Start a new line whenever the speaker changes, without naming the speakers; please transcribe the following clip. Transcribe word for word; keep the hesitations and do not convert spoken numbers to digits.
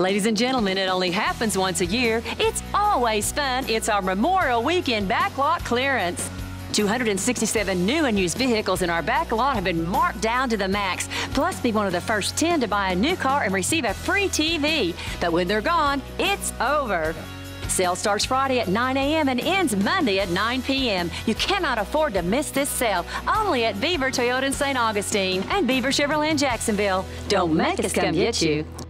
Ladies and gentlemen, it only happens once a year. It's always fun. It's our Memorial Weekend Backlot clearance. two hundred sixty-seven new and used vehicles in our backlot have been marked down to the max. Plus, be one of the first ten to buy a new car and receive a free T V. But when they're gone, it's over. Sale starts Friday at nine A M and ends Monday at nine P M You cannot afford to miss this sale. Only at Beaver Toyota in Saint Augustine and Beaver Chevrolet in Jacksonville. Don't make us come get you.